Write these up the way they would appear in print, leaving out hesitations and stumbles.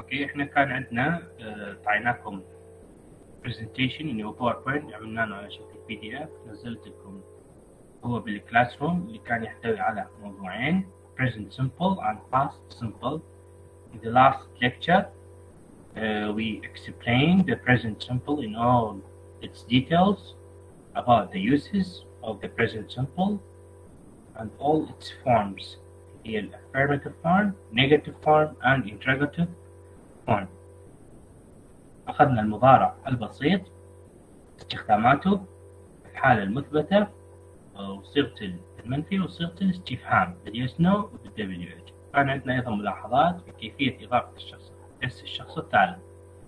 اوكي، احنا كان عندنا طعيناكم برزنتيشن اللي هو باوربوينت، عملناه على شكل PDF، نزلت لكم هو بالكلاس روم، اللي كان يحتوي على موضوعين present simple and past simple. In the last lecture we explained the present simple in all its details about the uses of the present simple and all its forms, the affirmative form, negative form and interrogative form. أخذنا المضارع البسيط، استخداماته، الحالة المثبتة، وصيغة المنفي وصيغة الاستفهام باليس نو وبالدبليو اتش. كان عندنا أيضا ملاحظات في كيفية إضافة الشخص الثالث.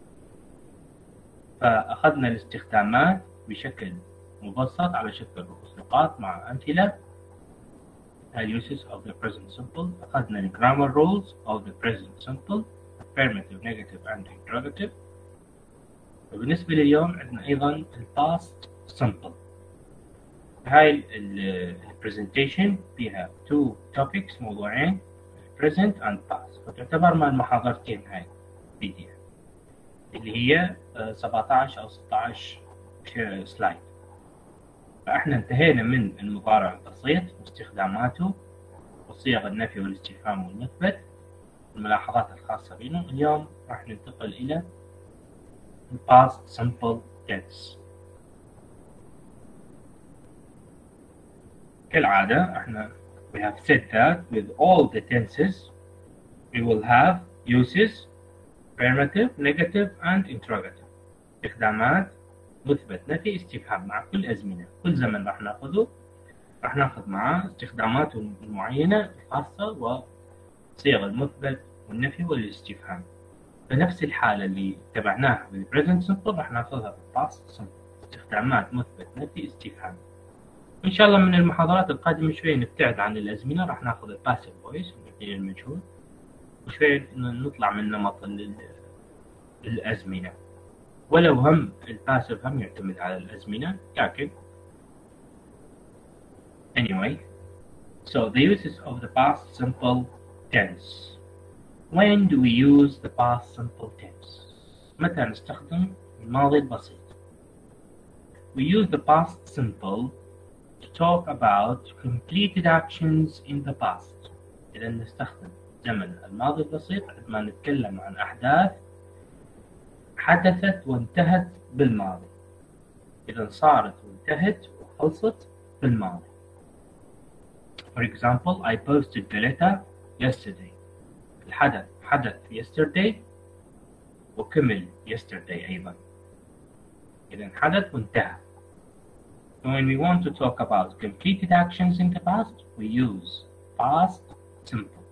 فأخذنا الاستخدامات بشكل مبسط على شكل رؤوس نقاط مع أمثلة. uses of the present simple. أخذنا ال grammar rules of the present simple, affirmative, negative and interrogative. وبالنسبة لليوم عندنا أيضا ال past simple. هاي البرزنتيشن فيها two topics، موضوعين present and past، فتعتبر من المحاضرتين هاي PDF اللي هي 17 أو 16 سلايد. فاحنا انتهينا من المضارع البسيط واستخداماته وصيغ النفي والاستفهام والمثبت، الملاحظات الخاصة بينه. اليوم راح ننتقل إلى past simple tense. كالعادة احنا we have said that with all the tenses we will have uses affirmative, negative and interrogative. استخدامات، مثبت، نفي، استفهام مع كل أزمنة. كل زمن راح ناخذ معاه استخداماته المعينة الخاصة وصيغ المثبت والنفي والاستفهام. فنفس الحالة اللي تبعناها بالpresent simple راح ناخذها بالpast simple، استخدامات، مثبت، نفي، استفهام. إن شاء الله من المحاضرات القادمة شوي نبتعد عن الأزمنة، راح ناخذ الباسيف فويس المبني للمجهول، وشوي نطلع من نمط الأزمنة. ولو هم الباسيف هم يعتمد على الأزمنة، لكن anyway. So the uses of the past simple tense. When do we use the past simple tense? متى نستخدم الماضي البسيط؟ We use the past simple to talk about completed actions in the past. إذا نستخدم زمن الماضي البسيط عندما نتكلم عن أحداث حدثت وانتهت بالماضي. إذا صارت وانتهت وخلصت بالماضي. For example, I posted the letter yesterday. الحدث حدث yesterday وكمل yesterday أيضا. إذا حدث وانتهى. When we want to talk about completed actions in the past, we use past simple.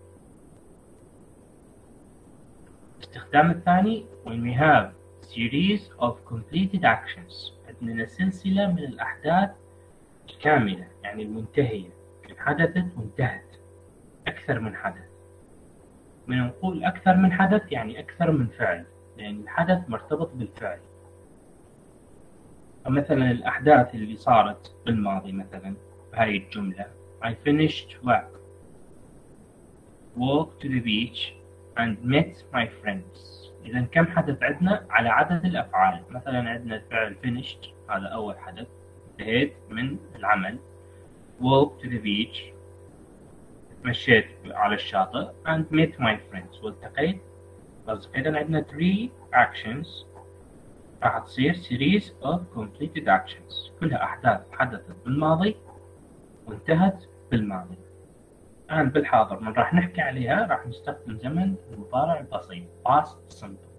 الاستخدام الثاني when we have series of completed actions، عندنا سلسلة من الأحداث الكاملة يعني المنتهية، حدثت وانتهت، أكثر من حدث. من نقول أكثر من حدث يعني أكثر من فعل، يعني الحدث مرتبط بالفعل. فمثلا الأحداث اللي صارت بالماضي مثلا بهاي الجملة I finished work, walked to the beach and met my friends. إذا كم حدث عندنا على عدد الأفعال. مثلا عندنا الفعل finished، هذا أول حدث، انتهيت من العمل. walked to the beach، تمشيت على الشاطئ. and met my friends، والتقيت. إذا عندنا 3 actions راح تصير series of completed actions، كلها أحداث حدثت بالماضي وانتهت بالماضي. الآن بالحاضر من راح نحكي عليها راح نستخدم زمن المضارع البسيط past simple.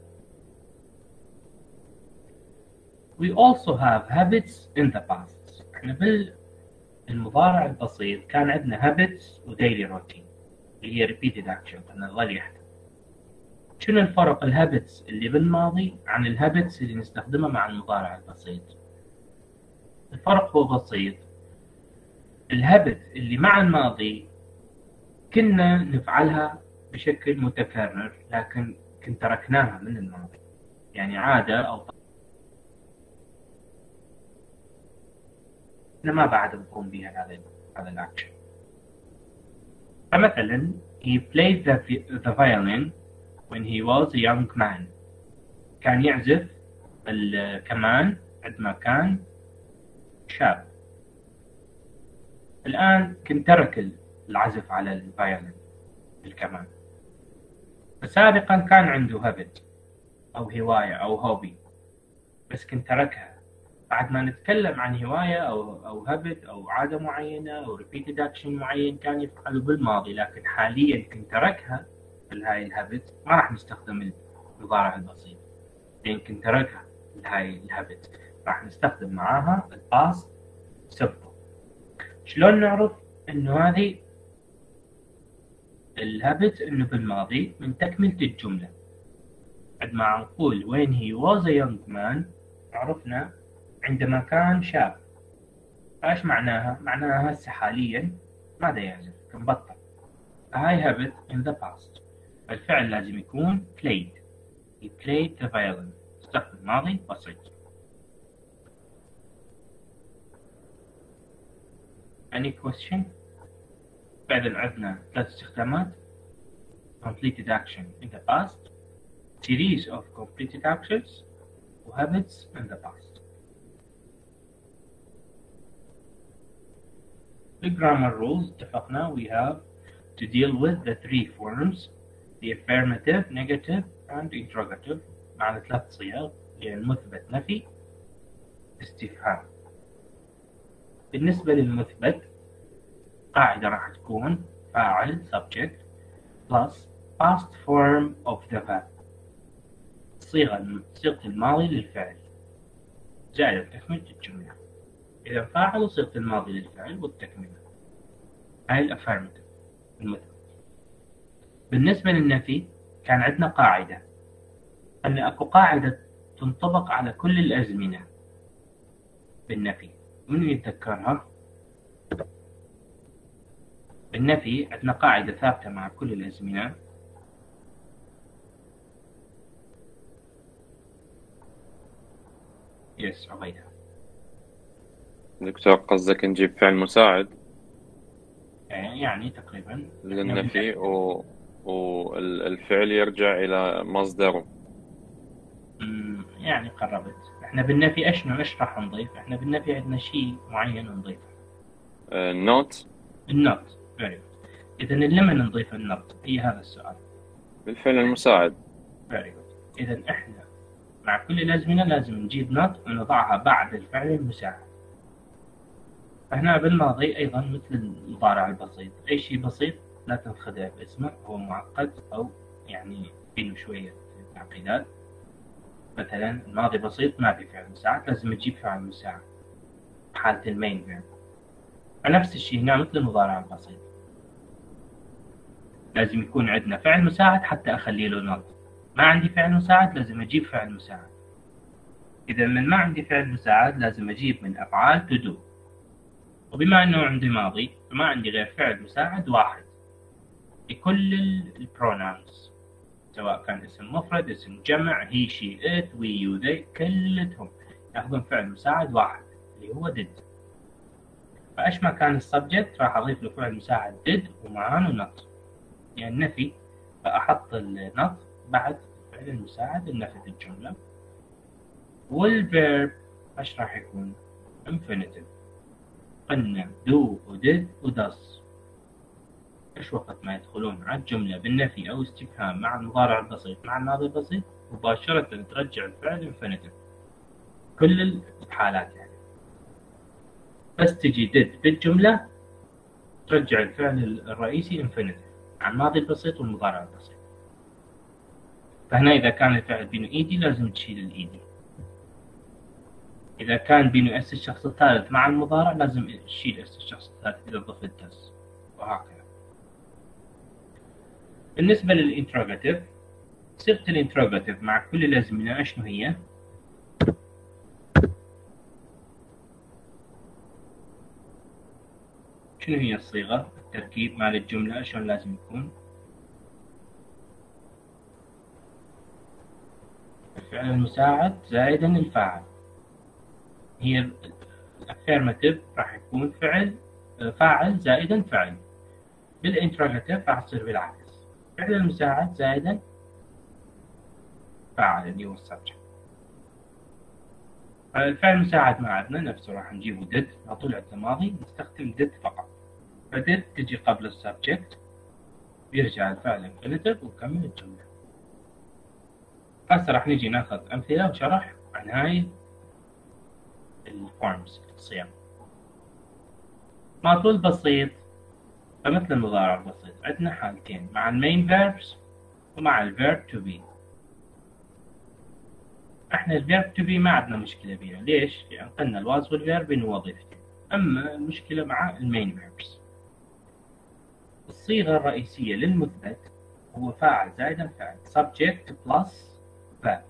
We also have habits in the past. احنا بالمضارع البسيط كان عندنا habits و daily routine اللي هي repeated action، أن نظل يحدث. شنو الفرق الهابتس اللي بالماضي عن الهابتس اللي نستخدمها مع المضارع البسيط؟ الفرق هو بسيط. الهابت اللي مع الماضي كنا نفعلها بشكل متكرر، لكن كنا تركناها من الماضي، يعني عادة أو ما بعد نقوم بها هذا الأكشن. فمثلا he played the violin when he was a young man. كان يعزف الكمان عندما كان شاب. الآن كنت ترك العزف على الفيولين الكمان. سابقا كان عنده habit أو هواية أو هوبي، بس كنت تركها. بعد ما نتكلم عن هواية أو habit أو عادة معينة أو repeated action معين كان يفعله بالماضي، لكن حاليا كنت تركها في هاي الهابت، ما راح نستخدم المضارع البسيط، لأن كنت تركها في هاي الهابت، راح نستخدم معاها الباست simple. شلون نعرف إنه هذه الهابت إنه بالماضي؟ من تكملة الجملة. عندما نقول when he was a young man عرفنا عندما كان شاب. ايش معناها؟ معناها هسه حاليا ماذا يعزف؟ مبطل. I have it in the past. الفعل لازم يكون played. He played the violin. استخدم ماضي بسيط. Any question؟ بعد عندنا 3 استخدامات. completed action in the past, series of completed actions, و habits in the past. The grammar rules اتفقنا we have to deal with the 3 forms, the affirmative, negative and interrogative. معنا 3 صيغ للمثبت نفي استفهام. بالنسبة للمثبت قاعدة راح تكون فاعل subject plus past form of the verb، صيغة الماضي للفعل زائد تكملة الجملة. إذا فاعل وصيغة الماضي للفعل والتكملة. هاي الأفيرماتيف المثبت. بالنسبة للنفي كان عندنا قاعدة أن أكو قاعدة تنطبق على كل الأزمنة بالنفي. من يتذكرها؟ بالنفي عندنا قاعدة ثابتة مع كل الأزمنة. يس عبيدة. دكتور قصدك نجيب فعل مساعد يعني تقريبا للنفي والفعل يرجع إلى مصدره. يعني قربت. احنا بالنفي ايش راح نضيف؟ احنا بالنفي عندنا شيء معين نضيفه. النوت. النوت very good. اذا لما نضيف النوت؟ هي هذا السؤال. بالفعل المساعد. very good. اذا احنا مع كل الازمنه لازم نجيب نوت ونضعها بعد الفعل المساعد. فهنا بالماضي ايضا مثل المضارع البسيط، اي شيء بسيط لا تنخدع باسمه، هو معقد او يعني فيه شويه تعقيدات. مثلا الماضي بسيط ما في فعل مساعد، لازم تجيب فعل مساعد حالة المين فيرب. فنفس الشيء هنا مثل المضارع البسيط، لازم يكون عندنا فعل مساعد حتى أخلي له نوت. ما عندي فعل مساعد لازم أجيب فعل مساعد. إذا من ما عندي فعل مساعد لازم أجيب من أفعال to do. وبما أنه عندي ماضي فما عندي غير فعل مساعد واحد لكل البروناونز، سواء كان اسم مفرد، اسم جمع، هي شي ات وي يو ذي، كلهم ياخذون فعل مساعد واحد اللي هو did. فايش ما كان السبجكت راح اضيف له فعل مساعد did ومعاه نوت، يعني النفي فاحط النوت بعد الفعل المساعد النفي الجمله. والفيرب ايش راح يكون؟ infinitive. قلنا do ودid وداس. ايش وقت ما يدخلون على الجملة بالنفي أو استفهام مع المضارع البسيط مع الماضي البسيط مباشرة ترجع الفعل infinitive كل الحالات يعني. بس تجي did بالجملة ترجع الفعل الرئيسي infinitive مع الماضي البسيط والمضارع البسيط. فهنا إذا كان الفعل بينه إيدي لازم تشيل الإيدي. إذا كان بينه اس الشخص الثالث مع المضارع لازم تشيل اس الشخص الثالث إذا ضفت داس، وهكذا. بالنسبة للإنتروغاتيف، صيغة الإنتروغاتيف مع كل الأزمنة شنو هي؟ شنو هي الصيغة؟ التركيب مال الجملة شلون لازم يكون؟ الفعل المساعد زائدا الفاعل. هي الأفيرماتيف راح يكون فاعل زائدا فعل. بالإنتروغاتيف راح تصير بالعكس، فعل المساعد زائدا الفاعل اللي هو السبجكت. الفعل المساعد ما عندنا نفسه، راح نجيبه did، على طول عندنا ماضي نستخدم did فقط. فdid تجي قبل السبجكت، بيرجع الفعل infinitive ونكمل الجملة. هسه راح نجي ناخذ أمثلة وشرح عن هاي الفورمز الصيغ. مع طول بسيط فمثل المضارع البسيط عندنا حالتين، مع المين فيربس ومع الفيرب to be. احنا الفيرب to be ما عندنا مشكلة بيها، ليش؟ لأن قلنا الواز والفيرب بين وظيفتين. أما المشكلة مع المين فيربس. الصيغة الرئيسية للمثبت هو فاعل زائد الفعل subject plus verb.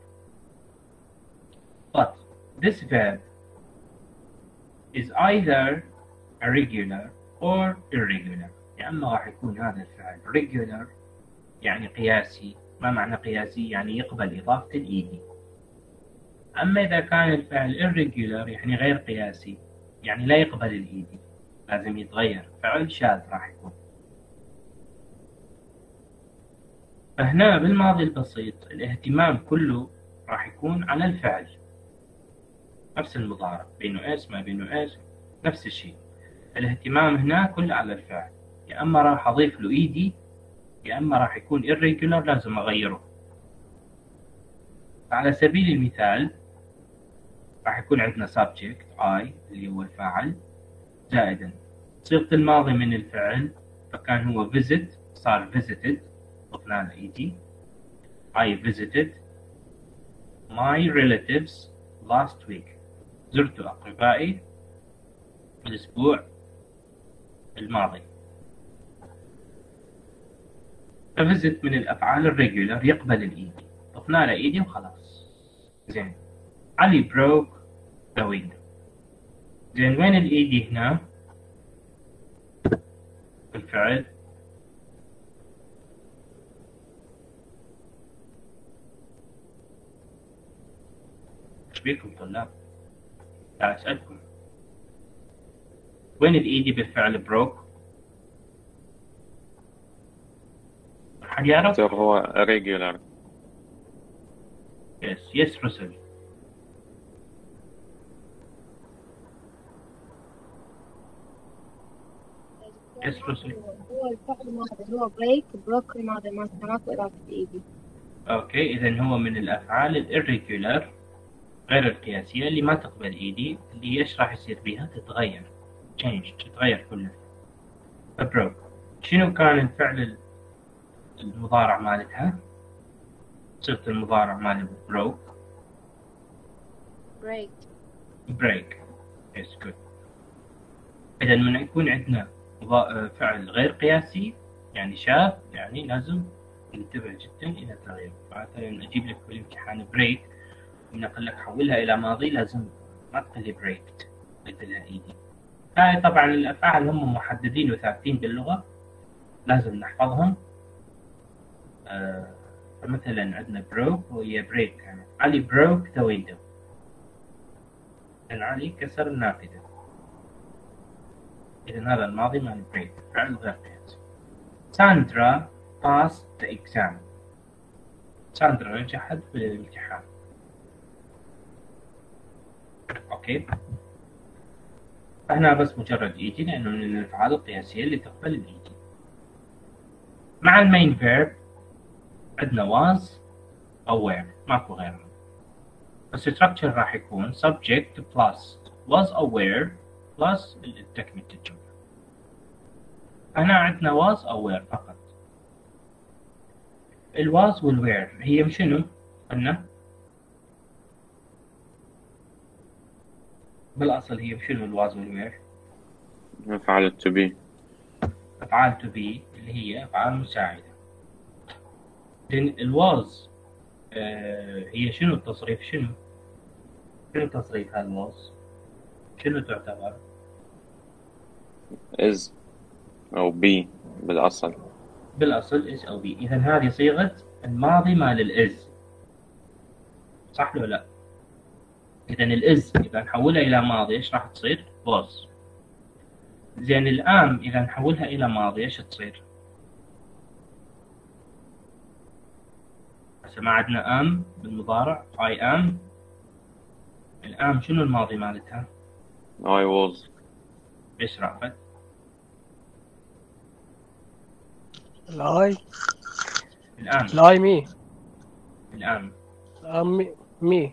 But this verb is either a regular or irregular. يا إما راح يكون هذا الفعل regular يعني قياسي. ما معنى قياسي؟ يعني يقبل إضافة الإيدي. أما إذا كان الفعل irregular يعني غير قياسي، يعني لا يقبل الإيدي، لازم يتغير، فعل شاذ راح يكون. فهنا بالماضي البسيط الاهتمام كله راح يكون على الفعل، نفس المضارع بينه إيش ما بينه إيش نفس الشيء. الاهتمام هنا كله على الفعل، يا أما راح أضيف له إيدي يا أما راح يكون irregular لازم أغيره. على سبيل المثال راح يكون عندنا subject I اللي هو الفاعل زائدا صيغة الماضي من الفعل، فكان هو visit صار visited ضفنا له إيدي. I visited my relatives last week. زرت أقربائي الأسبوع الماضي. فvisit من الأفعال الريجولر يقبل الإيدي، ضفنا له إيدي وخلاص. زين. علي broke the window. زين وين الإيدي هنا؟ الفعل ايش بيكم طلاب؟ لا أسألكم وين الإيدي بالفعل broke؟ أحد يعرف؟ دكتور هو regular. يس رسل. يس رسل. هو الفعل الماضي هو بروك الماضي ما ماكو إضافة إيدي. أوكي، إذا هو من الأفعال الإريجولر غير القياسية اللي ما تقبل إيدي، اللي إيش راح يصير بيها؟ تتغير، change، تتغير كلها. فبروك شنو كان الفعل المضارع مالتها؟ صيغة المضارع مال بروك break. yes good. إذا من يكون عندنا فعل غير قياسي يعني شاذ، يعني لازم ننتبه جدا إلى التغيير. مثلا أجيب لك في الامتحان break من أقول لك حولها إلى ماضي لازم ما تقول لي breaked، قلت لها إيدي. هاي طبعا الأفعال هم محددين وثابتين باللغة لازم نحفظهم. فمثلا عندنا broke وهي break كانت علي broke the window، يعني علي كسر النافذة. إذا هذا الماضي مال break فعل غير قياسي. ساندرا passed the exam. ساندرا نجحت في الامتحان. أوكي، هنا بس مجرد إيدي لأنه من الأفعال القياسية اللي تقبل الإيدي. مع المين فيرب عندنا was أو were، ماكو غيرها. الستركتشر راح يكون subject plus was أو were plus تكملة الجملة. هنا عندنا was أو were فقط. الwas والwere هي شنو؟ قلنا بالأصل هي شنو الواز والوير؟ أفعال to be. أفعال to be اللي هي أفعال مساعدة. لأن الواز هي شنو التصريف؟ شنو تصريف هالواز؟ شنو تعتبر؟ is أو be بالأصل is أو be. إذا هذه صيغة الماضي مال الإز، صح ولا لا؟ إذا الإز إذا نحولها إلى ماضي إيش راح تصير؟ was. زين الآن إذا نحولها إلى ماضي إيش تصير؟ هسه ما عندنا am بالمضارع I am. الام شنو الماضي مالتها؟ I was. ايش رأفت؟ الآي الام الآي مي الام مي.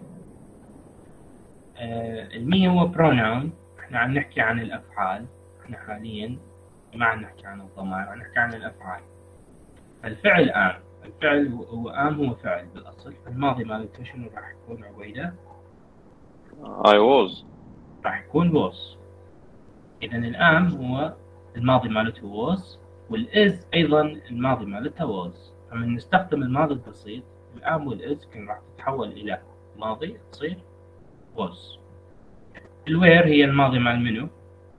المي هو pronoun. احنا عم نحكي عن الافعال، احنا حاليا ما عم نحكي عن الضمائر، عم نحكي عن الافعال. الفعل am، الفعل هو am هو فعل بالاصل، الماضي مالته شنو راح يكون عبيده؟ I was. راح يكون was. اذا الام هو الماضي مالته was، والاز ايضا الماضي مالته was. فمن نستخدم الماضي البسيط الام والاز كان راح تتحول الى ماضي تصير was. الوير هي الماضي مال منو؟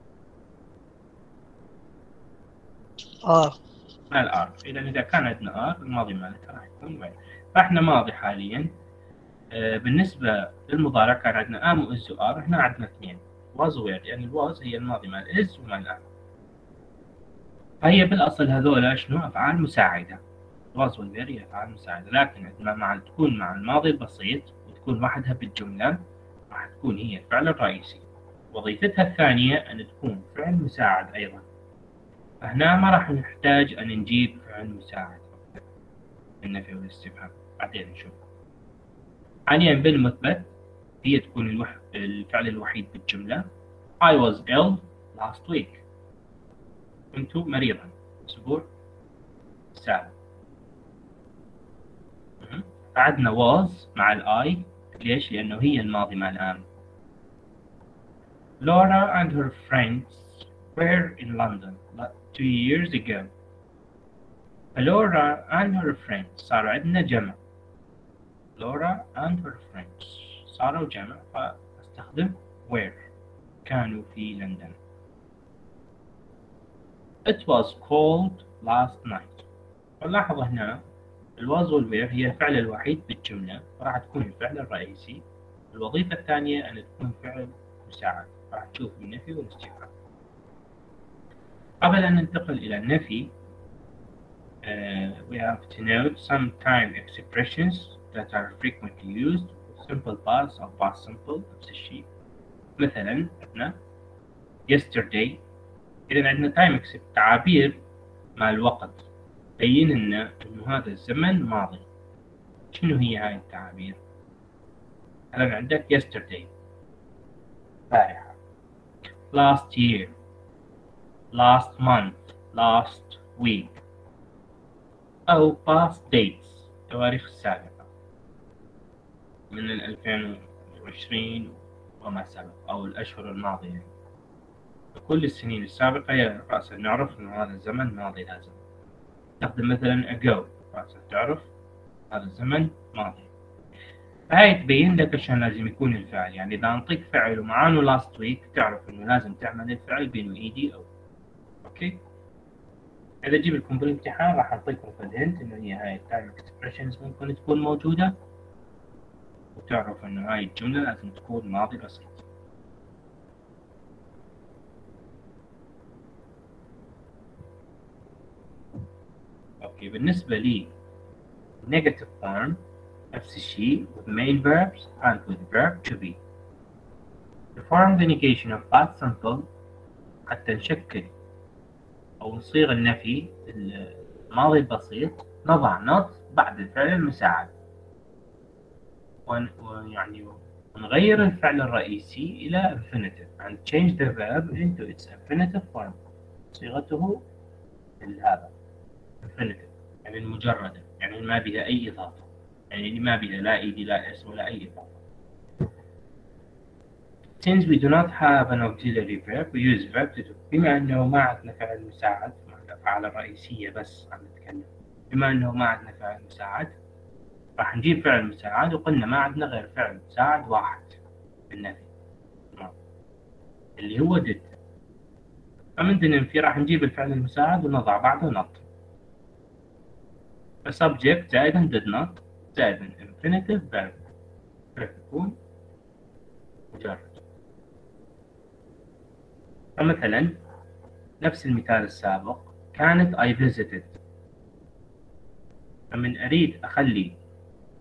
مال ار. اذا كان عندنا ار الماضي مالتها راح يكون وير. فاحنا ماضي حاليا. بالنسبه للمضارع كان عندنا ام واز وار، هنا عندنا اثنين was وير، يعني الواز هي الماضي مال از ومال ام. فهي بالاصل هذول شنو؟ افعال مساعده. was والوير هي افعال مساعده، لكن عندما تكون مع الماضي البسيط وتكون وحدها بالجمله راح تكون هي الفعل الرئيسي. وظيفتها الثانيه ان تكون فعل مساعد ايضا. هنا ما راح نحتاج أن نجيب فعل مساعد النفي والاستفهام، بعدين نشوف. حاليا بالمثبت هي تكون الفعل الوحيد بالجملة. I was ill last week. كنت مريضا الأسبوع السابق. عندنا was مع الآي. ليش؟ لأنه هي الماضي مع الآن. Laura and her friends were in London 2 years ago. Laura and her friends صار عندنا جمع. Laura and her friends صاروا جمع، فاستخدم were. كانوا في لندن. It was cold last night. فلاحظ هنا الواز والوير هي الفعل الوحيد بالجملة، فراح تكون الفعل الرئيسي. الوظيفة الثانية أن تكون فعل مساعد، راح تشوف النفي والاستفهام. قبل أن ننتقل إلى النفي we have to note some time expressions that are frequently used with simple past أو past simple نفس الشيء. مثلا عندنا yesterday. إذا عندنا time تعابير مع الوقت تبين لنا إنه هذا الزمن ماضي. شنو هي هاي التعابير؟ مثلا عندك yesterday البارحة، last year، last month، last week، أو past dates التواريخ السابقة من 2020 وما سبق، أو الأشهر الماضية. كل السنين السابقة رأسا نعرف أن هذا الزمن ماضي لازم. نستخدم مثلا ago رأسا تعرف هذا الزمن ماضي. فهي تبين لك عشان لازم يكون الفعل، يعني إذا أنطيك فعل ومعانه last week تعرف إنه لازم تعمل الفعل بينه إيدي أو. أوكي. إذا جيب لكم بالامتحان راح أعطيكم فدهنت إنه هي هاي التايم اكسبريشنز ممكن تكون موجودة، وتعرف إنه هاي الجملة لازم تكون ماضي بسيط. أوكي. بالنسبة لي negative form نفس الشيء with main verbs and with verb to be. To form the negation of past simple حتى نشكل أو نصيغ النفي الماضي البسيط نضع not بعد الفعل المساعد، ويعني ونغير الفعل الرئيسي إلى infinitive and change the verb into its infinitive form. صيغته هذا infinitive يعني المجردة، يعني ما بها أي إضافة، يعني ما بها لا إيدي لا اسم ولا أي إضافة. Since we do not have an auxiliary verb we use verb to do. بما أنه ما عندنا فعل مساعد مع الأفعال الرئيسية بس عم نتكلم، بما أنه ما عندنا فعل مساعد راح نجيب فعل مساعد، وقلنا ما عندنا غير فعل مساعد واحد بالنفي اللي هو did. فمن ننفي راح نجيب الفعل المساعد ونضع بعده not. subject زائدا did not زائدا infinitive verb يكون مجرد. فمثلا نفس المثال السابق كانت I visited. فمن أريد أخلي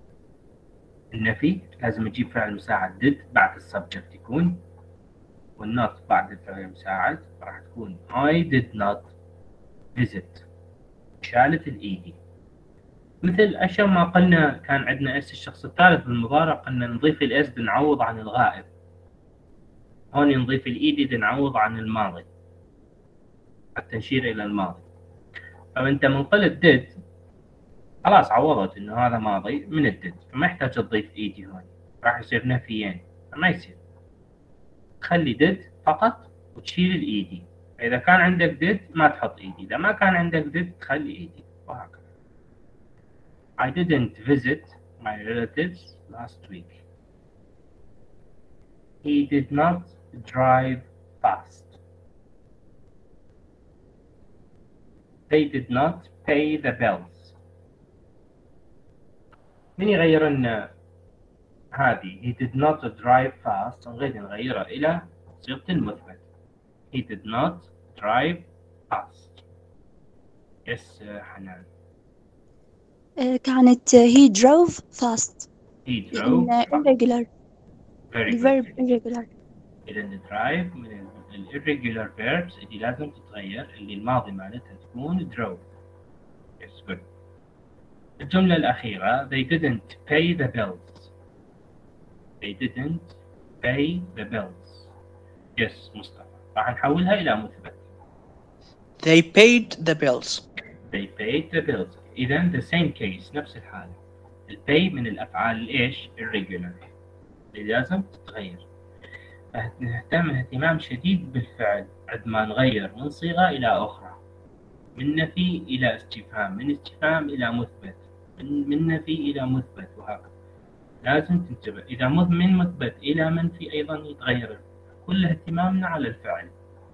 النفي لازم نجيب فعل مساعد did بعد السبجكت يكون، والنوت بعد الفعل المساعد راح تكون I did not visit. شالت الإيدي. مثل أشياء ما قلنا كان عندنا اس الشخص الثالث بالمضارع، قلنا نضيف الاس بنعوض عن الغائب، هون نضيف الايدي بنعوض عن الماضي حتى نشير إلى الماضي. فأنت من قلت did خلاص عوضت إنه هذا ماضي من الديد، فما يحتاج تضيف إيدي هون، راح يصير نفيين، فما يصير. تخلي did فقط وتشيل الإيدي. إذا كان عندك did ما تحط إيدي، إذا ما كان عندك did تخلي إيدي، وهكذا. I didn't visit my relatives last week. He did not drive fast. They did not pay the bills. من يغير لنا هذه he did not drive fast، نريد نغيرها إلى صيغة المثبت. He did not drive fast. Yes حنان. كانت he drove fast. He drove fast. irregular. Very good. verb irregular. إذا drive من ال irregular verbs اللي لازم تتغير، اللي الماضي مالتها تكون drove. Yes good. الجملة الأخيرة they didn't pay the bills. They didn't pay the bills. Yes مصطفى. راح نحولها إلى مثبت. They paid the bills. They paid the bills. إذا the same case نفس الحالة. الpay من الأفعال الإيش irregular اللي لازم تتغير. فنهتم اهتمام شديد بالفعل عندما نغير من صيغة إلى أخرى، من نفي إلى استفهام، من استفهام إلى مثبت، من نفي إلى مثبت، وهكذا. لازم تنتبه إذا من مثبت إلى منفي أيضا يتغير. كل اهتمامنا على الفعل.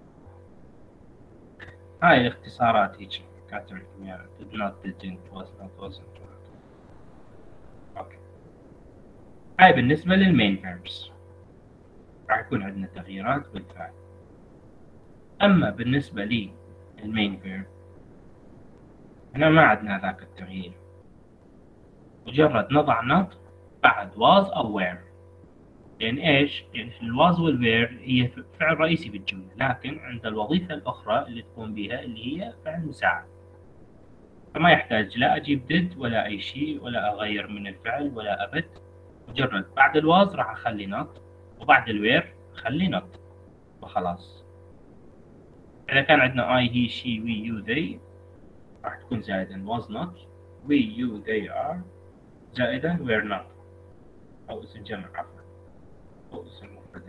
هاي الاختصارات هيك كاتب لكم يعني did not, didn't, was not, wasn't. اوكي. هاي بالنسبة للمين verbs راح يكون عندنا تغييرات بالفعل. أما بالنسبة لي المين verb هنا ما عندنا ذاك التغيير، مجرد نضع not بعد was أو were. لأن إيش؟ لأن في الواز والوير هي فعل رئيسي بالجملة، لكن عند الوظيفة الأخرى اللي تقوم بها اللي هي فعل مساعد، فما يحتاج لا أجيب did ولا أي شيء ولا أغير من الفعل ولا أبد. مجرد بعد الواز راح أخلي not، وبعد الوير أخلي not وخلاص. إذا كان عندنا I, he, she, we, you, they راح تكون زائدا was not، we, you, they are زائدا were not، أو اسم جمع عفوا أو اسم مفرد.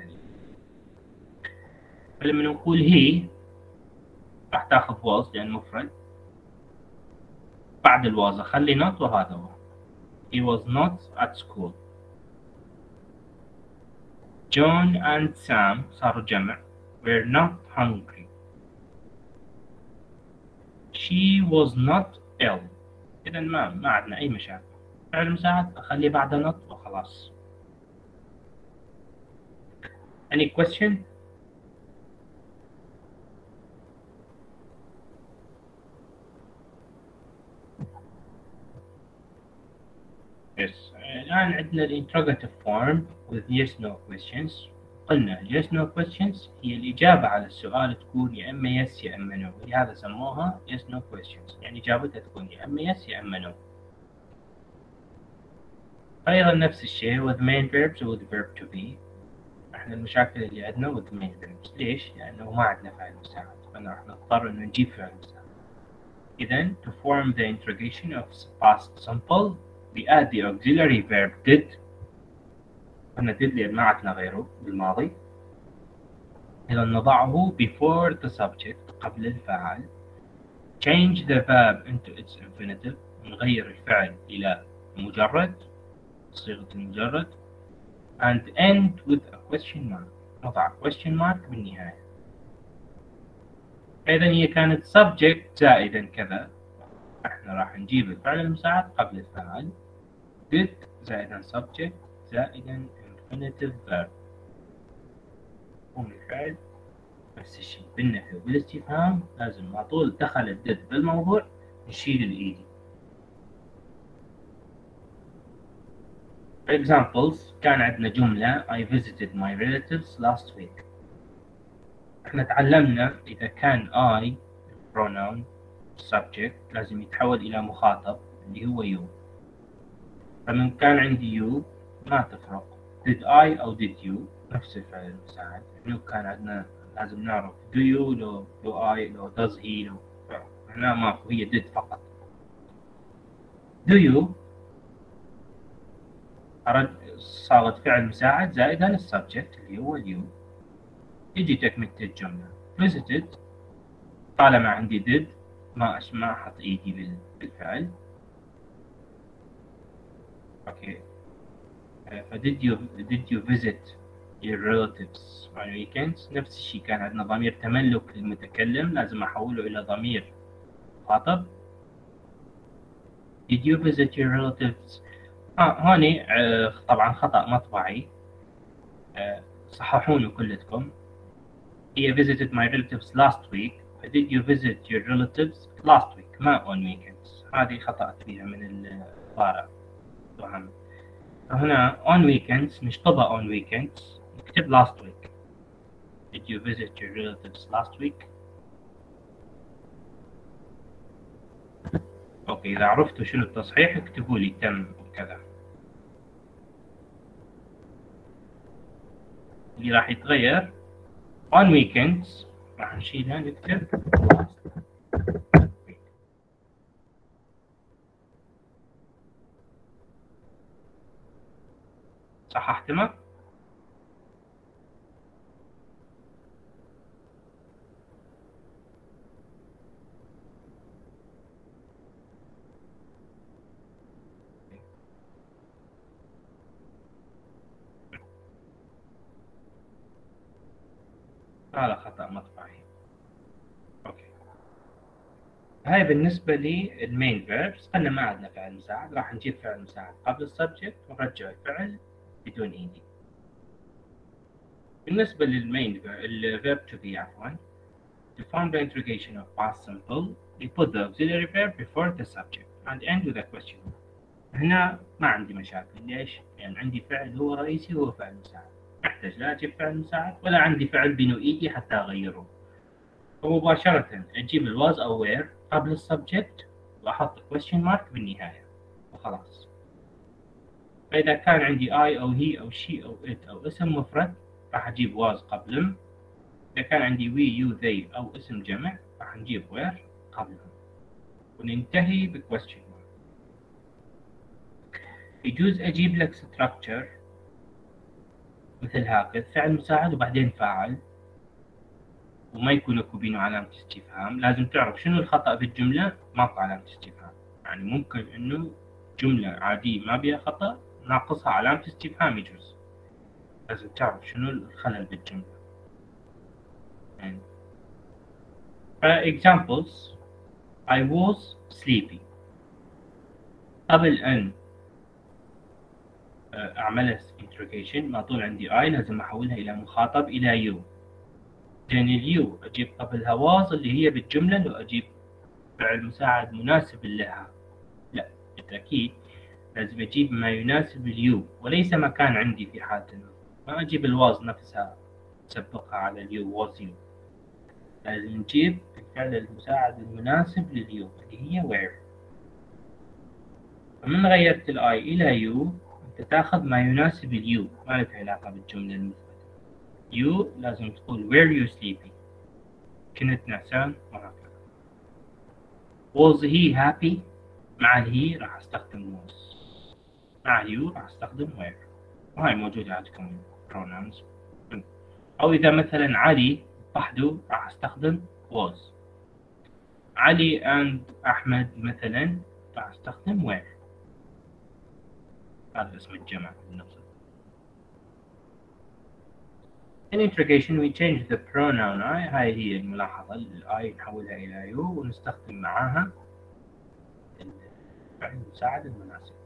فلما نقول he راح تاخذ was لأن مفرد، بعد الواز أخلي not وهذا هو. He was not at school. John and Sam صاروا جمع were not hungry. She was not ill. إذا ما عندنا أي مشاكل. فعل مساعد أخلي بعده not وخلاص. Any question? Yes. الآن عندنا الانتروجاتيف فورم with yes no questions. قلنا yes no questions هي الإجابة على السؤال تكون يا إما yes يا إما no، لهذا سموها yes no questions، يعني إجابتها تكون يا إما yes يا إما no. أيضا نفس الشيء with main verbs و with verb to be. احنا المشاكل اللي عندنا with main verbs. ليش؟ لأنه ما عندنا فعل مساعد، فأنا راح نضطر إنه نجيب فعل مساعد. إذا to form the interrogation of past simple we add the auxiliary verb did. قلنا did لأن ما عندنا غيره بالماضي. إذا نضعه before the subject قبل الفاعل. Change the verb into its infinitive. نغير الفعل إلى مجرد صيغة المجرد. And end with a question mark. نضع question mark بالنهاية. إذا هي كانت subject زائدا كذا، احنا راح نجيب الفعل المساعد قبل الفاعل did زائدا subject زائدا infinitive verb. الفعل نفس الشيء بالنفي وبالاستفهام لازم على طول دخل الدد بالموضوع نشيل الإيدي. examples كان عندنا جملة I visited my relatives last week. احنا تعلمنا إذا كان I pronoun subject لازم يتحول إلى مخاطب اللي هو you. فمن كان عندي you ما تفرق did I أو did you نفس الفعل المساعد. لو كان عندنا لازم نعرف do you لو I لو does he لو هنا ماكو هي did فقط. do you صارت فعل مساعد زائد على السبجكت اللي هو اليو. يجي تكملة الجملة visited طالما عندي did ما أحط إيدي بالفعل. أوكي did you visit your relatives on weekends؟ نفس الشيء كان عندنا ضمير تملك للمتكلم لازم أحوله إلى ضمير مخاطب. did you visit your relatives؟ هوني طبعا خطأ مطبعي صححونه كلكم. هي visited my relatives last week. did you visit your relatives last week ما on weekends. هذه خطأت فيها من الطارئ. فهنا on weekends نشطبها on weekends نكتب last week. did you visit your relatives last week؟ اوكي إذا عرفتوا شنو التصحيح اكتبوا لي تم كذا. اللي راح يتغير on weekends راح نشيلها نكتب صححت ما؟ هذا خطأ مطبعي. اوكي هاي بالنسبة للمين فيربس. قلنا ما عندنا فعل مساعد راح نجيب فعل مساعد قبل السبجكت ونرجع الفعل بدون ايدي. بالنسبة للمين الفيرب to be عفوا to form the interrogation of past simple we put the auxiliary verb before the subject and end with a question. هنا ما عندي مشاكل. ليش؟ يعني عندي فعل هو رئيسي هو فعل مساعد. أحتاج لا أجيب فعل مساعد ولا عندي فعل بينه إيدي حتى أغيره. فمباشرة أجيب الواز أو وير قبل السبجكت وأحط question mark بالنهاية وخلاص. فإذا كان عندي I أو he أو she أو it أو اسم مفرد راح أجيب was قبلهم. إذا كان عندي we you they أو اسم جمع راح نجيب where قبلهم وننتهي ب question mark. يجوز أجيب لك structure مثل هكذا فعل مساعد وبعدين فاعل وما يكون اكو بينه علامة استفهام. لازم تعرف شنو الخطأ بالجملة ماكو علامة استفهام. يعني ممكن انه جملة عادية ما بيها خطأ ناقصها علامة استفهام يجوز. لازم تعرف شنو الخلل بالجملة. يعني examples I was sleepy. قبل أن أعملها interrogation ما طول عندي I لازم أحولها إلى مخاطب إلى you. لأن اليو أجيب قبلها was اللي هي بالجملة لو أجيب فعل مساعد مناسب لها. لا بالتأكيد لازم أجيب ما يناسب اليو وليس ما كان عندي في حالة ما أجيب الواز نفسها أسبقها على اليو was you. لازم نجيب الفعل المساعد المناسب لليو اللي هي where. فمن غيرت الآي إلى يو أنت تاخذ ما يناسب اليو ما لك علاقة بالجملة المثبتة. you لازم تقول were you sleepy كنت نعسان وهكذا. was he happy مع الهي راح استخدم was مع اليو راح استخدم were. وهاي موجودة عندكم pronouns. أو إذا مثلا علي وحده راح استخدم was. علي and أحمد مثلا راح استخدم were. هذا اسم الجمع بالنص. In interrogation we change the pronoun I. هاي هي الملاحظة I نحولها إلى you ونستخدم معاها الفعل المساعد المناسب.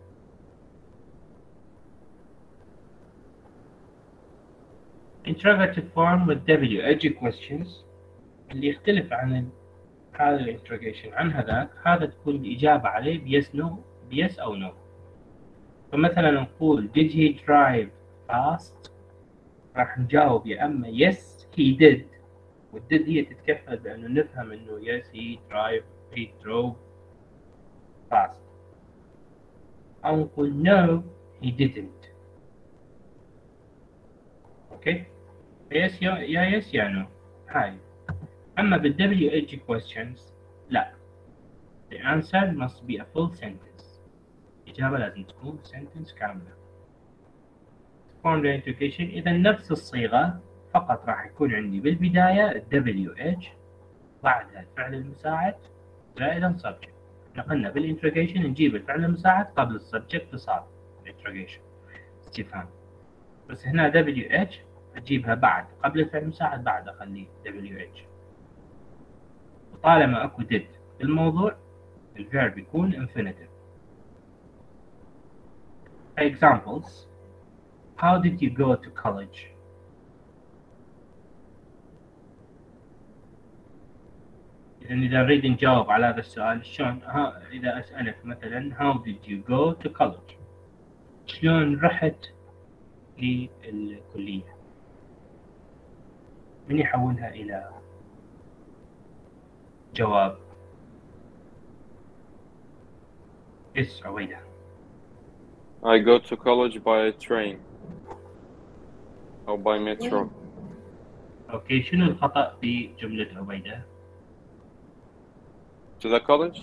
Interrogative form with W أجي questions اللي يختلف عن هذا الانتروجيشن عن هذاك. هذا تكون الإجابة عليه بيس نو بيس أو نو. فمثلا نقول did he drive fast؟ راح نجاوب يا اما yes he did، والdid هي تتكفل بانه نفهم انه yes he drove fast، او نقول no he didn't. اوكي، yes يا yes يا no. هاي. اما بال WH questions لا، the answer must be a full sentence. الإجابة لازم تكون sentence كاملة. form the interrogation إذا نفس الصيغة، فقط راح يكون عندي بالبداية WH، بعدها الفعل المساعد زائدا subject. احنا قلنا بالinterrogation نجيب الفعل المساعد قبل السبجكت تصاب interrogation استفهام، بس هنا WH أجيبها بعد، قبل الفعل المساعد بعد أخليه WH. وطالما أكو did بالموضوع الفيرب يكون infinitive. Examples: how did you go to college؟ إذا نريد نجاوب على هذا السؤال شلون؟ إذا أسألك مثلا how did you go to college؟ شلون رحت للكلية؟ من يحولها إلى جواب؟ Yes عويدة. I go to college by train أو by metro. أوكي، شنو الخطأ في جملة عبيدة؟ To the college?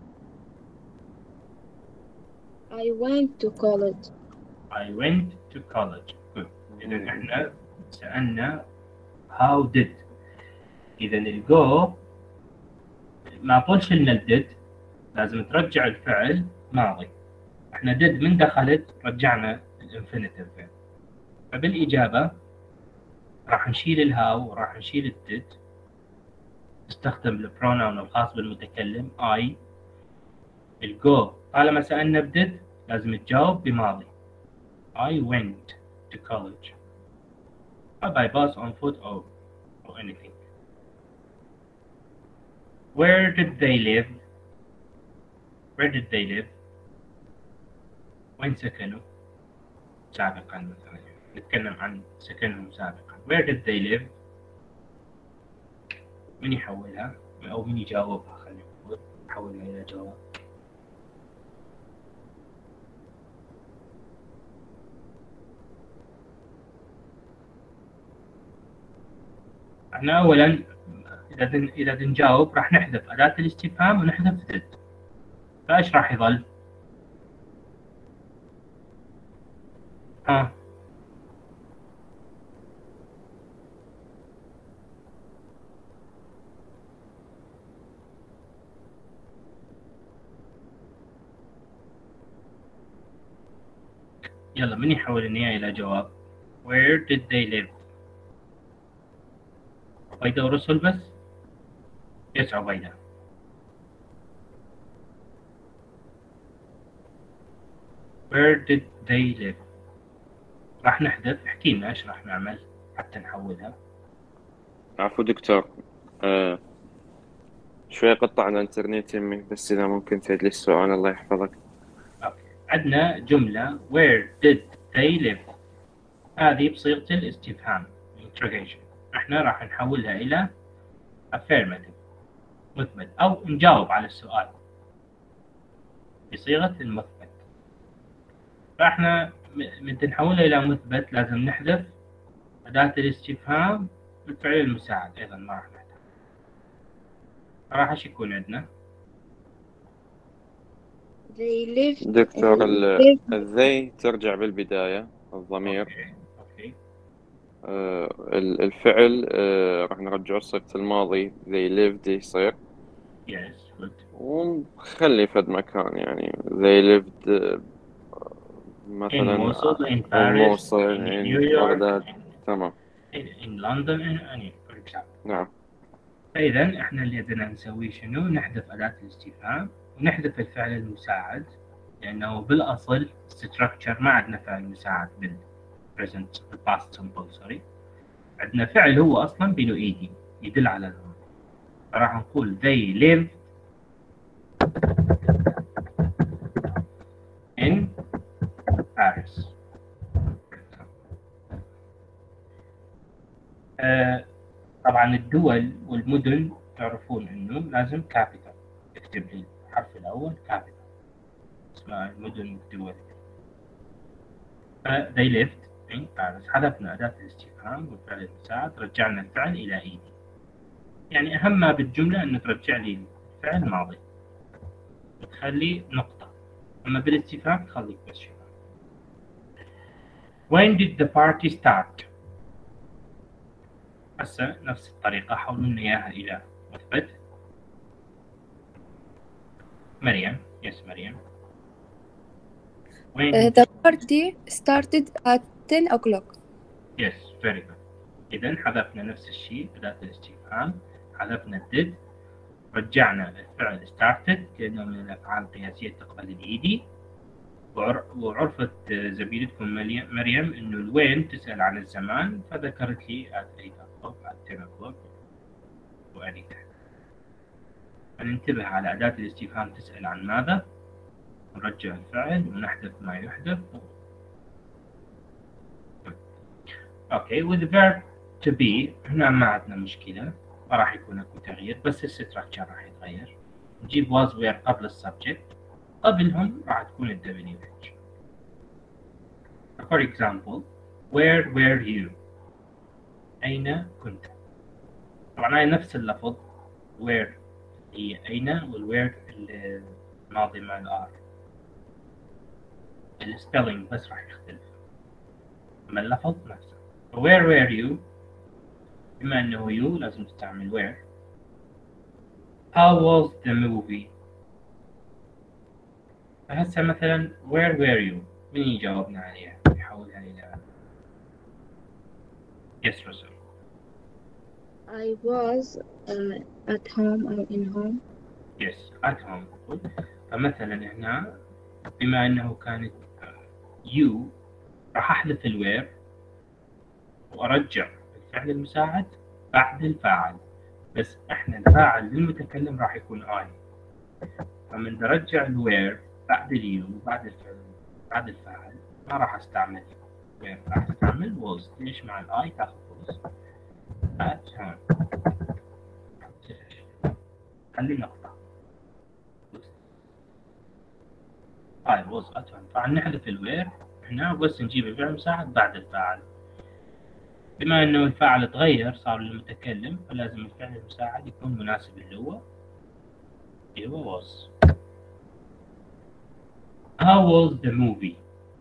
I went to college. I went to college. Good. إذا إحنا سألنا how did. إذا الجو ما قلش لنا الديد، لازم ترجع الفعل ماضي. إحنا did من دخلت رجعنا الانفينيتيف، فبالإجابة راح نشيل الهاو وراح نشيل الديد، نستخدم البروناون الخاص بالمتكلم I. الجو طالما سألنا بديد لازم تجاوب بماضي. I went to college. by bus, on foot, or anything. Where did they live? Where did they live? وين سكنوا سابقا؟ مثلا نتكلم عن سكنهم سابقا. Where did they live؟ من يحولها أو من يجاوبها؟ خلينا نقول نحولها إلى جواب. احنا أولا إذا نجاوب راح نحذف أداة الاستفهام ونحذف did، فإيش راح يظل؟ يلا من يحول النهاية إلى جواب؟ Where did they live؟ عبيدة ورسل بس؟ يس عبيدة. Where did they live؟ راح نحذف، احكي لنا ايش راح نعمل حتى نحولها. عفو دكتور، شوي قطعنا الانترنت يمي، بس إذا ممكن تعيد لي السؤال الله يحفظك. أوكي. عندنا جملة where did they live، هذه بصيغة الاستفهام interrogation، احنا راح نحولها إلى affirmative مثبت، أو نجاوب على السؤال بصيغة المثبت. فاحنا من نحولها إلى مثبت لازم نحذف أداة الاستفهام والفعل المساعد، أيضا ما راح نحذف. راح ايش يكون عندنا؟ They live. دكتور they ترجع بالبداية الضمير. أوكي. الفعل راح نرجعه صيغة الماضي they lived يصير. Yes, good. ونخلي فد مكان يعني they lived مثلا in Mosul, in in Paris, Mosul, in in New York, بغداد. تمام. in London, for example. نعم. فإذا احنا اللي بدنا نسويه شنو؟ نحذف أداة الاستفهام ونحذف الفعل المساعد، لأنه بالأصل structure ما عندنا فعل مساعد present past simple sorry، عندنا فعل هو أصلا بله إيدي يدل على الماضي، فراح نقول they live in طبعا الدول والمدن تعرفون انه لازم كابيتال، اكتب لي الحرف الاول كابيتال، اسماء المدن والدول. they lived in Paris. حذفنا أداة الاستفهام والفعل المساعد، رجعنا الفعل إلى إيدي. يعني أهم ما بالجملة أنه ترجع لي الفعل ماضي، تخلي نقطة، أما بالاستفهام تخليك بس شيء. When did the party start؟ هسه نفس الطريقة حولوا لنا إياها إلى مثبت. مريم، يس مريم. The party started at 10 o'clock. Yes, very good. إذا حذفنا نفس الشيء أداة الاستفهام، حذفنا did، رجعنا الفعل started لأنه من الأفعال القياسية تقبل الإيدي، وعرفت زميلتكم مريم إنه الوين تسأل عن الزمان، فذكرت لي at 8 o'clock at 10 o'clock وanytime. فننتبه على أداة الاستفهام تسأل عن ماذا، نرجع الفعل ونحذف ما يحذف. اوكي with the verb to be هنا ما عندنا مشكلة، ما راح يكون اكو تغيير، بس الستراكشر راح يتغير. نجيب was where قبل السبجكت، قبلهم راح تكون ال WH. For example where were you؟ أين كنت؟ طبعا هاي نفس اللفظ where هي أين، والwhere الماضي مع الآر، السبيلينج بس راح يختلف، أما اللفظ نفسه. where were you؟ بما أنه you لازم تستعمل where. how was the movie؟ فهسه مثلا where were you؟ من يجاوبنا عليها؟ يحولها إلى yes رسول. I was at home or in home. yes at home. فمثلا هنا بما أنه كانت you راح أحذف الوير وأرجع الفعل المساعد بعد الفاعل، بس إحنا الفاعل للمتكلم راح يكون I، فمن برجع الوير بعد اليو بعد الفعل بعد الفاعل ما راح أستعمل وير، راح أستعمل was. ليش؟ مع الآي تاخذ was. at home خلي نقطة I was at home. طبعا نحذف الوير هنا بس نجيب الفعل المساعد بعد الفاعل. بما انه الفاعل تغير صار للمتكلم، فلازم الفعل المساعد يكون مناسب اللي هو was. How was the movie؟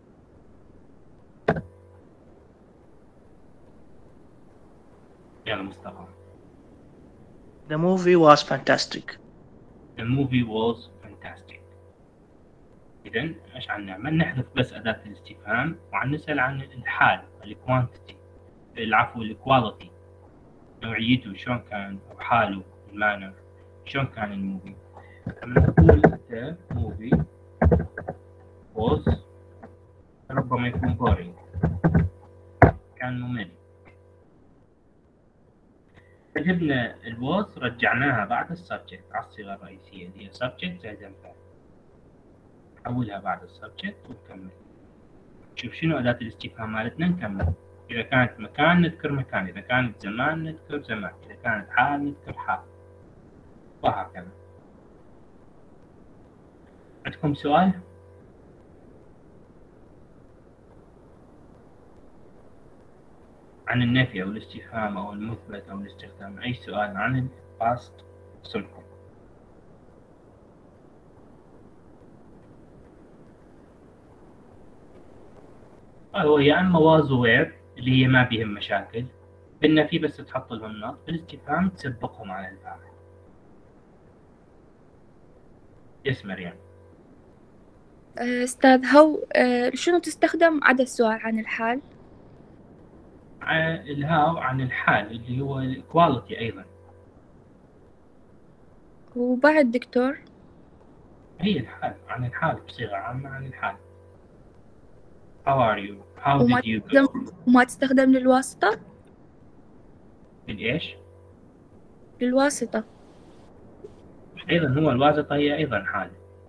يلا مصطفى. The movie was fantastic. The movie was fantastic. إذن إيش عن نعمل؟ نحذف بس أداة الاستفهام وعن نسأل عن الحال، الكوانتيتي، العفو الكواليتي، نوعيته شلون كان أو حاله، المانر شلون كان الموفي. لما نقول the movie was ربما يكون boring، كان ممل. فجبنا الwas رجعناها بعد السبجكت على الصيغة الرئيسية اللي هي subject زائد فعل، نحولها بعد السبجكت ونكمل. شوف شنو أداة الاستفهام مالتنا، نكمل. إذا كانت مكان نذكر مكان، إذا كانت زمان نذكر زمان، إذا كانت حال نذكر حال، وهكذا. عندكم سؤال؟ عن النفي أو الاستفهام أو المثبت أو الاستخدام، أي سؤال عن الباست سمبل؟ هو يا اما was where اللي هي ما بهم مشاكل، بالنفي بس تحط لهم نقط، بالاستفهام تسبقهم على الفاعل. يس مريم. أستاذ هو شنو تستخدم عدا السؤال عن الحال؟ الهاو عن الحال اللي هو الكواليتي أيضا. وبعد دكتور؟ هي الحال، عن الحال بصيغة عامة، عن الحال. How are you؟ How did you go؟ وما تستخدم للواسطة؟ بالإيش؟ للواسطة. أيضا هو الواسطة هي أيضا حال.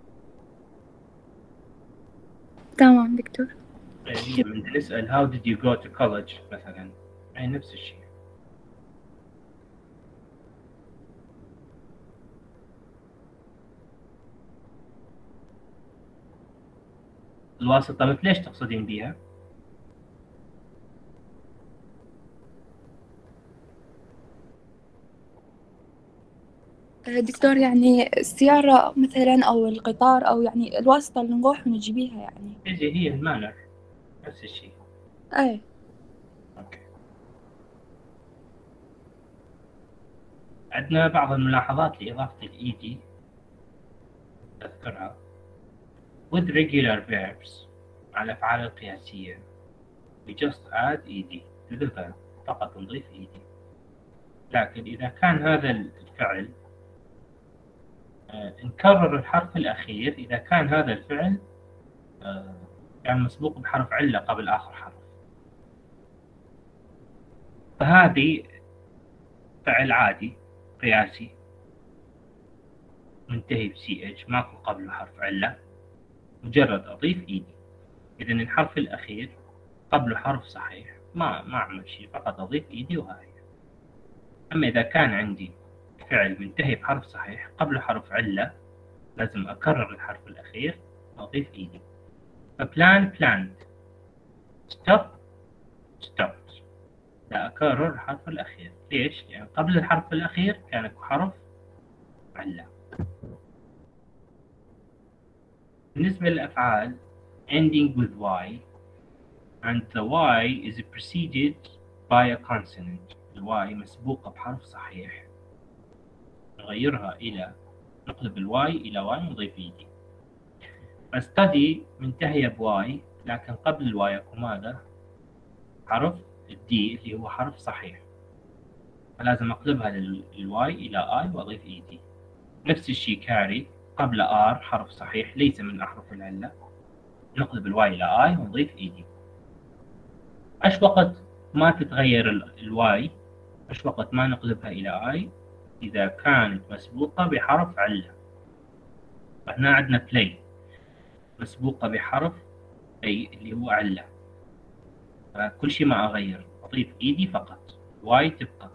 تمام دكتور. هي من نسأل how did you go to college مثلا، هي نفس الشيء. الواسطة مثل ليش تقصدين بيها؟ دكتور يعني السيارة مثلا أو القطار أو يعني الواسطة اللي نروح ونجي بيها يعني. هي المانر نفس الشيء. أي. اوكي. عندنا بعض الملاحظات لإضافة الإيدي أذكرها. with regular verbs على الأفعال القياسية we just add ed to the verb فقط نضيف ed. لكن إذا كان هذا الفعل نكرر الحرف الأخير إذا كان هذا الفعل كان مسبوق بحرف علة قبل آخر حرف، فهذه فعل عادي قياسي منتهي ب-ch ماكو قبله حرف علة، مجرد أضيف إيدي. إذا الحرف الأخير قبله حرف صحيح ما أعمل شيء، فقط أضيف إيدي وهاي. أما إذا كان عندي فعل منتهي بحرف صحيح قبله حرف علة لازم أكرر الحرف الأخير وأضيف إيدي. فبلان planned، stop stopped، لا أكرر الحرف الأخير. ليش؟ لأن يعني قبل الحرف الأخير كان حرف علة. بالنسبة للأفعال ending with y and the y is preceded by a consonant، الواي مسبوقة بحرف صحيح، نغيرها إلى نقلب الواي إلى واي ونضيف إيدي. study منتهية بواي لكن قبل الواي يكون ماذا؟ حرف الدي اللي هو حرف صحيح، فلازم أقلبها للواي إلى آي وأضيف إيدي. نفس الشيء كاري قبل آر حرف صحيح ليس من أحرف العلة، نقلب الواي إلى آي ونضيف إيدي. أش وقت ما تتغير الواي، أش وقت ما نقلبها إلى آي؟ إذا كانت مسبوقة بحرف علة. فهنا عندنا بلاي مسبوقة بحرف أي اللي هو علة، فكل شيء ما أغير أضيف إيدي فقط، واي تبقى.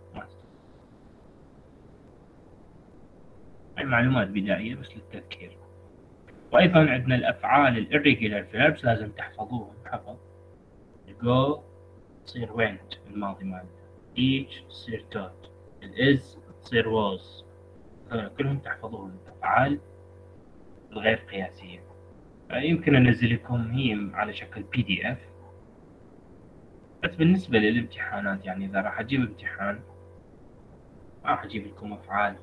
هاي معلومات بدائية بس للتذكير. وأيضا عندنا الأفعال irregular verbs لازم تحفظوهم حفظ. go تصير went الماضي مالته، teach تصير taught، is تصير was، كلهم تحفظوهم الأفعال الغير قياسية. يمكن أنزل لكم هي على شكل PDF. بس بالنسبة للامتحانات يعني إذا راح أجيب امتحان ما راح أجيب لكم أفعال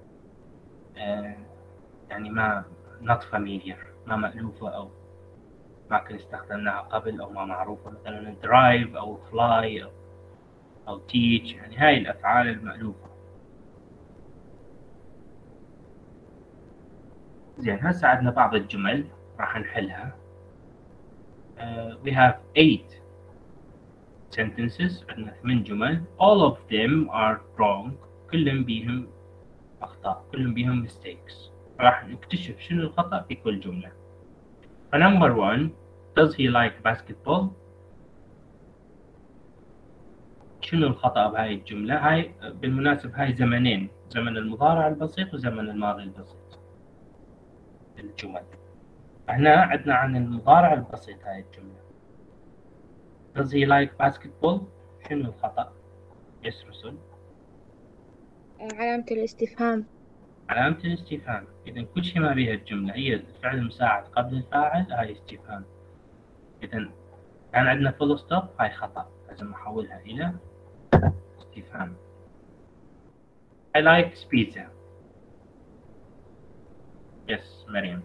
يعني ما not familiar، ما مألوفة أو ما كنا استخدمناها قبل أو ما معروفة، مثلا drive أو fly أو teach، يعني هاي الأفعال المألوفة. زين هسه عندنا بعض الجمل راح نحلها. we have 8 sentences، عندنا 8 جمل. all of them are wrong، كلهم بيهم أخطاء، كلهم بيهم mistakes. راح نكتشف شنو الخطأ في كل جملة. فنمبر 1 does he like basketball؟ شنو الخطأ بهاي الجملة؟ هاي بالمناسبة هاي زمنين، زمن المضارع البسيط وزمن الماضي البسيط الجمل. هنا عندنا عن المضارع البسيط هاي الجملة does he like basketball؟ شنو الخطأ؟ يس رسل. علامة الاستفهام. علامة الاستفهام. إذا كل شيء ما بيها الجملة هي الفعل المساعد قبل الفاعل هاي استفهام. إذا كان عندنا فول ستوب هاي خطأ، لازم أحولها إلى استفهام. I like pizza. Yes مريم.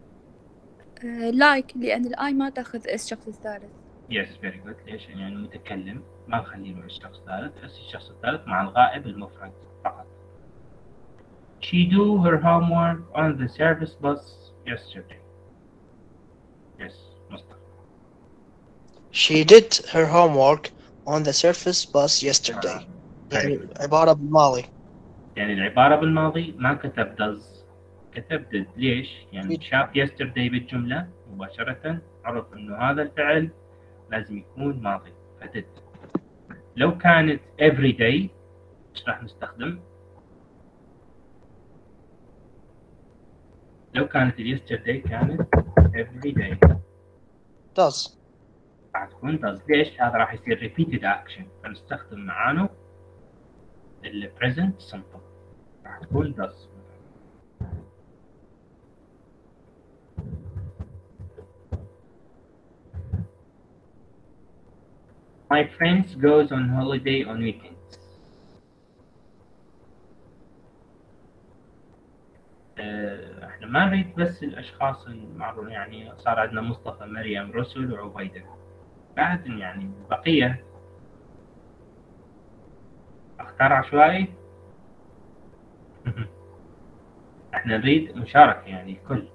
لايك لأن الآي ما تأخذ الشخص الثالث. Yes very good. ليش؟ يعني المتكلم ما نخلي له الشخص الثالث، بس الشخص الثالث مع الغائب المفرد فقط. She do her homework on the service bus yesterday. Yes مصطفى. She did her homework on the surface bus yesterday. يعني عبارة بالماضي. يعني العبارة بالماضي ما كتب does، كتب did. ليش؟ يعني شاف yesterday بالجملة مباشرة عرف إنه هذا الفعل لازم يكون ماضي فدid. لو كانت every day إيش راح نستخدم؟ لو كانت yesterday كانت every day. does. راح تكون does. ليش؟ هذا راح يصير repeated action، فنستخدم معانه ال present simple، راح تكون does. My friends goes on holiday on weekends. احنا ما نريد بس الاشخاص المعروفين، يعني صار عندنا مصطفى، مريم، رسل، وعبيدة. بعد يعني بقية اختار عشوائي. احنا نريد مشاركة يعني الكل.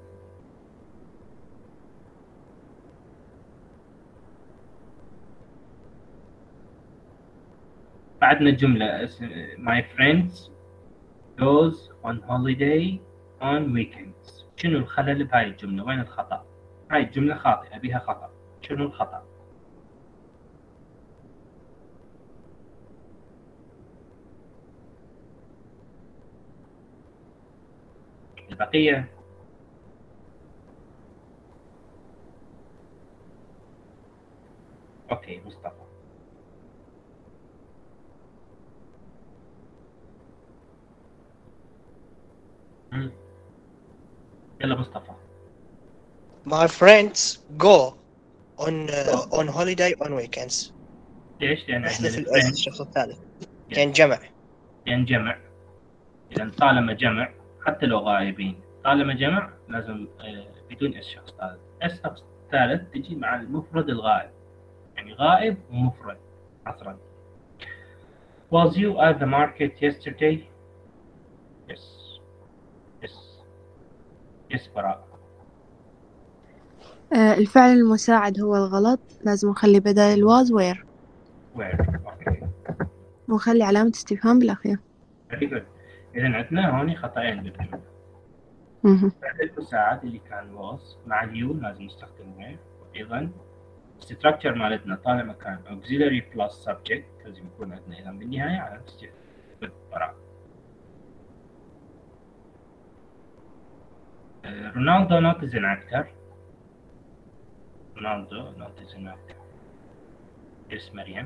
بعدنا جملة My friends goes on holiday on weekends. شنو الخلل بهاي الجملة؟ وين الخطأ؟ هاي الجملة خاطئة، بها خطأ. شنو الخطأ؟ البقية اوكي. مصطفى. يلا مصطفى. My friends go on holiday on weekends. ليش؟ لأن احنا احذف الفريند الشخص الثالث كان جمع. لأن جمع. إذا طالما جمع حتى لو غائبين، طالما جمع لازم بدون اس شخص ثالث. اس شخص ثالث تجي مع المفرد الغائب، يعني غائب ومفرد عصرا. Was you at the market yesterday? Yes. Yes. Yes براء. الفعل المساعد هو الغلط، لازم نخلي بدل الواز where، Where. Okay. ونخلي علامة استفهام بالأخير. Very good. إذا عندنا هون خطأين بالجملة. مهم. الفعل المساعد اللي كان was مع اليو لازم نستخدم where، وأيضا structure مالتنا طالما كان auxiliary plus subject لازم يكون عندنا إذا بالنهاية علامة استفهام براء. رونالدو not is an actor. رونالدو not is an actor. Yes مريم.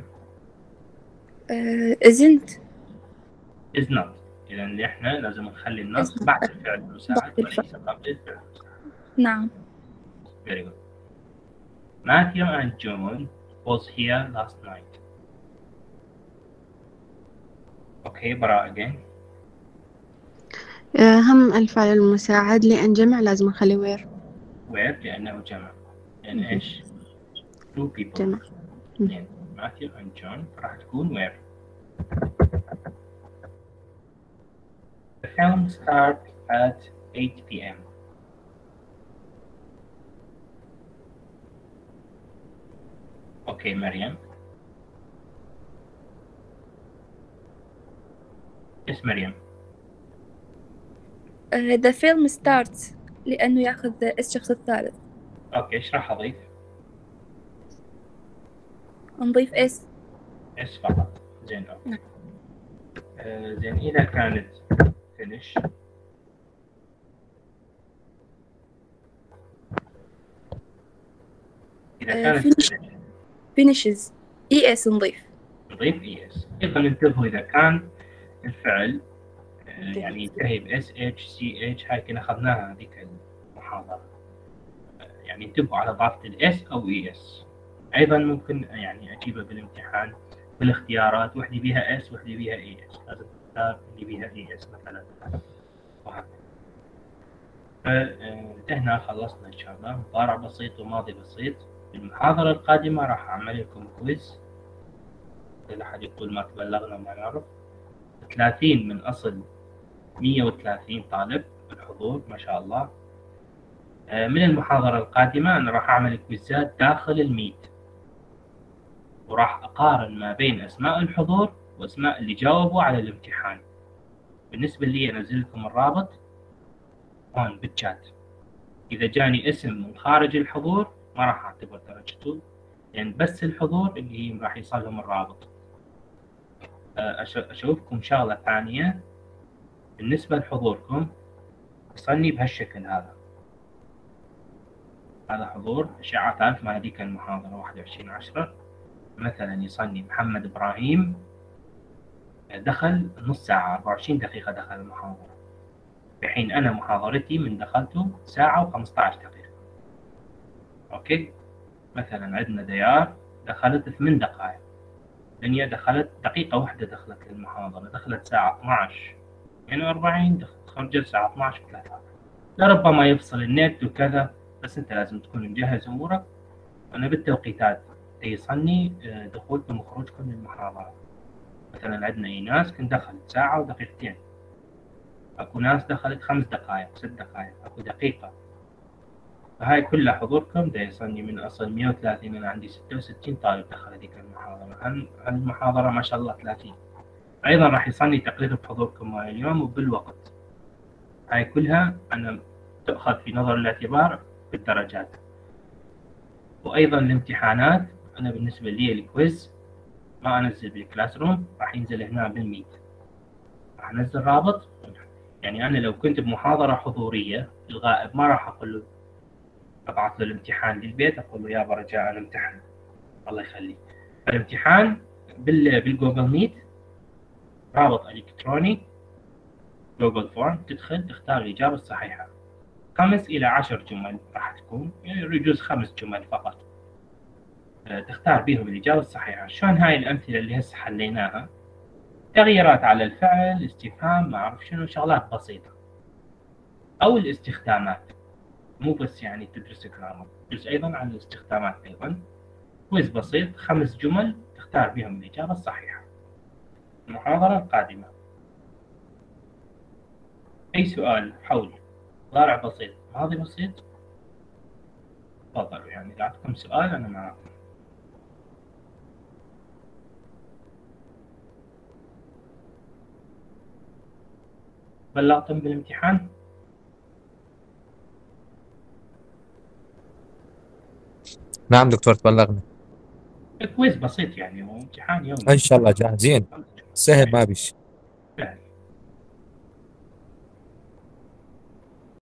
isn't. is not. إذا إحنا لازم نخلي النص بعد الفعل المساعد بعد الفعل. وليس قبل الفعل المساعد. نعم. Very good. Matthew and John was here last night. Okay, براء again. هم الفعل المساعد لأن جمع لازم نخلي where. Where لأنه جمع. لأن إيش؟ two people. جمع. اثنين. Matthew and John راح تكون where. The film starts at 8 p.m. Okay, مريم. Yes مريم. the film starts لأنه يأخذ الشخص الثالث. اوكي، ايش راح اضيف؟ نضيف اس. اس فقط. زين اوكي. زين اذا كانت finish اذا كانت finishes اي اس نضيف. نضيف اي اس. ايضا انتبهوا اذا كان الفعل يعني ينتهي باس اتش سي اتش، هاي كنا اخذناها هذيك المحاضره. يعني انتبهوا على اضافه الاس او اي اس. ايضا ممكن يعني اجيبها بالامتحان بالاختيارات، وحده بيها اس وحده بيها اي اس، لازم تختار اللي بيها اي اس مثلا وهكذا. فانتهينا، خلصنا ان شاء الله مضارع بسيط وماضي بسيط. المحاضره القادمه راح اعمل لكم كويز، اذا احد يقول ما تبلغنا ما نعرف. 30 من اصل 130 طالب الحضور ما شاء الله. من المحاضرة القادمة أنا راح أعمل كويزات داخل الميت، وراح أقارن ما بين أسماء الحضور وأسماء اللي جاوبوا على الامتحان. بالنسبة لي أنزل لكم الرابط هون بالشات. إذا جاني اسم من خارج الحضور ما راح أعتبر درجته، لأن بس الحضور اللي راح يصلهم الرابط. أشوفكم شغلة ثانية بالنسبة لحضوركم، وصلني بهالشكل هذا. هذا حضور إشاعات ألف مع هذيك المحاضرة 21/10. مثلا يصني محمد إبراهيم دخل نص ساعة 24 دقيقة دخل المحاضرة، في حين أنا محاضرتي من دخلته ساعة و15 دقيقة. أوكي. مثلا عندنا ديار دخلت 8 دقائق، دنيا دخلت دقيقة واحدة دخلت للمحاضرة، دخلت ساعة 12:42 خرجت الساعة 12:03. لربما يفصل النت وكذا، بس أنت لازم تكون مجهز أمورك. أنا بالتوقيتات يصني دخولكم وخروجكم للمحاضرة. مثلا عندنا ناس كنت دخلت ساعة ودقيقتين، أكو ناس دخلت 5 دقائق 6 دقائق، أكو دقيقة. فهاي كلها حضوركم دا يصني من أصل 130. أنا عندي 66 طالب دخل هذيك المحاضرة. المحاضرة ما شاء الله 30. أيضا راح يصني تقرير بحضوركم مال اليوم وبالوقت. هاي كلها أنا تؤخذ في نظر الاعتبار بالدرجات. وأيضا الامتحانات، أنا بالنسبة لي الكويز ما أنزل بالكلاس روم، راح ينزل هنا بالميت، راح أنزل رابط. يعني أنا لو كنت بمحاضرة حضورية الغائب ما راح أقول له أبعث له الامتحان للبيت، أقول له يابا رجاء أنا امتحن الله يخليك. الامتحان بالجوجل ميت، رابط إلكتروني جوجل فورم، تدخل تختار الإجابة الصحيحة. 5 إلى 10 جمل راح تكون، يعني يجوز 5 جمل فقط، تختار بيهم الإجابة الصحيحة. شلون هاي الأمثلة اللي هسه حليناها؟ تغييرات على الفعل، استفهام، ما أعرف شنو، شغلات بسيطة. أو الاستخدامات، مو بس يعني تدرس جرامر، تدرس أيضا عن الاستخدامات. أيضا كويز بسيط 5 جمل تختار بهم الإجابة الصحيحة. المحاضرة القادمة أي سؤال حول مضارع بسيط ماضي بسيط تفضلوا، يعني إذا عندكم سؤال أنا معكم. بلغتم بالامتحان؟ نعم دكتور تبلغنا. كويز بسيط يعني، هو امتحان يومي ان شاء الله جاهزين، سهل ما بيش. سهل.